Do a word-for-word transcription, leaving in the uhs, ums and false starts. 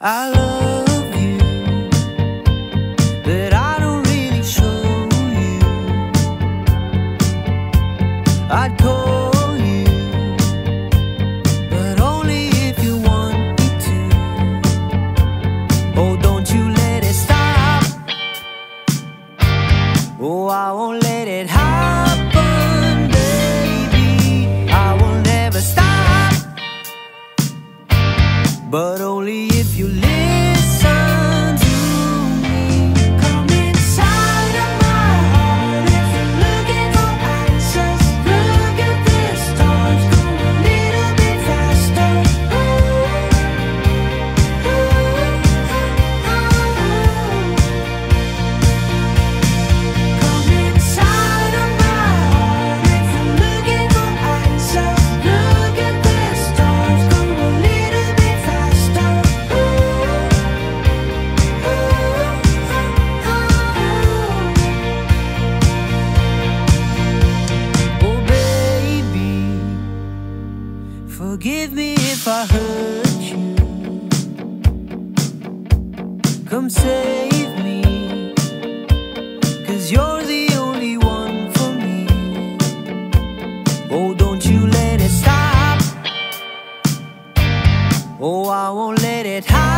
I love you, but I don't really show you. I'd call you, but only if you want me to. Oh, don't you let it stop. Oh, I won't let it happen, baby. I will never stop, but only if you listen to me. Come inside of my heart if you're looking for answers. Look at the stars, go a little bit faster. Ooh, ooh, ooh. Come inside of my heart if you're looking for answers. Look at the stars, go a little bit faster. Oh baby, forgive me if I hurt you. Come save me, 'cause you're the only one for me. Oh, don't you let it stop. Oh, I won't let it happen.